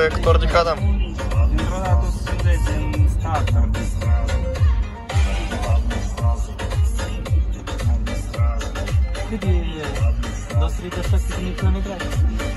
cât ori ridicat am? Dintr-o dată 110 în starter. Cât e 206 km?